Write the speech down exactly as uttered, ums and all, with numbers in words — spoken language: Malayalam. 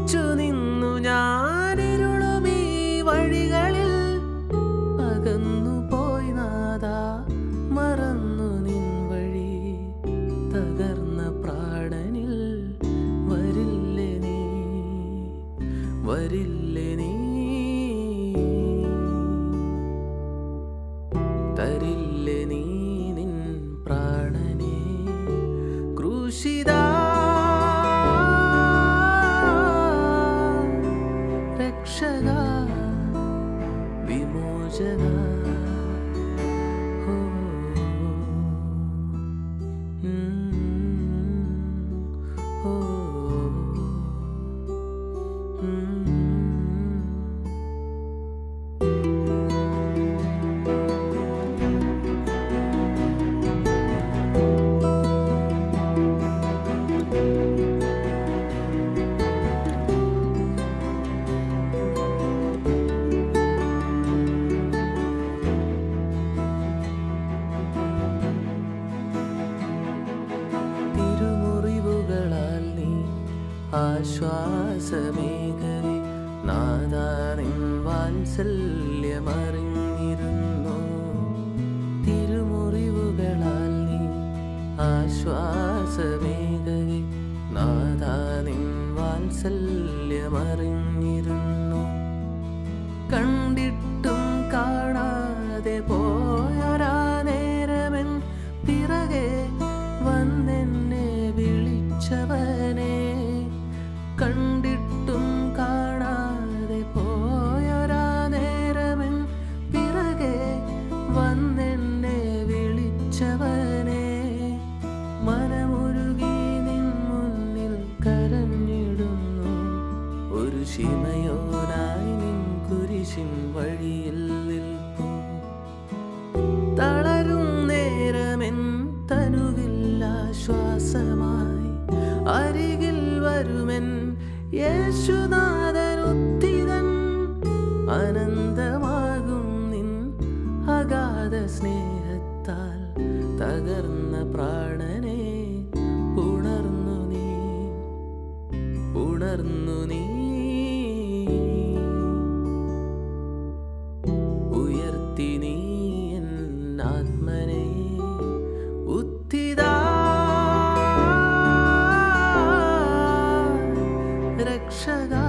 ഒളിച്ചു നിന്നു ഞാനിരുളും ഈ വഴികളിൽ അകന്നു പോയി നാദാ മറന്നു നിൻ വഴി തകർന്ന പ്രാണനിൽ വരില്ലേ നീ വരില്ലേ നീ തരില്ലേ നീ നിൻ പ്രാണനെ ക്രൂശിതാ രക്ഷക വിമോചക ഓ ഓ ആശ്വാസമേഖലേ നാദാ നിൻ വാത്സല്യമറിഞ്ഞിരുന്നു തിരുമുറിവുകളാൽ നീ ആശ്വാസമേഖലേ നാദാ നിൻ വാത്സല്യമറിഞ്ഞിരുന്നു കണ്ടിട്ടും കാണാതെ പോയൊരാ നേരമൻ പിറകെ വന്നെന്നെ വിളിച്ചവനെ കണ്ടിട്ടും കാണാതെ പോയൊരാ നേരമൻ പിറകെ വന്നെന്നെ വിളിച്ചവനെ മനമുരുകി നിൻ മുന്നിൽ കരഞ്ഞിടുന്നു ഒരു ശിമയോനായി നിൻ കുരിശിൻ വഴിയിൽ നിൽപ്പു തളരും നേരമെൻ തനുവില്ലാശ്വാസമായി അരികിൽ വരുമെൻ യേശുനാഥനുത്തിതൻ അനന്തമാകും നിൻ അഗാധ സ്നേഹത്താൽ തകർന്ന പ്രാണനെ ഉണർന്നു നീ ഉണർന്നു നീ ഉയർത്തി നീ എൻ ആത്മനെ ഉത്തിതാ രക്ഷക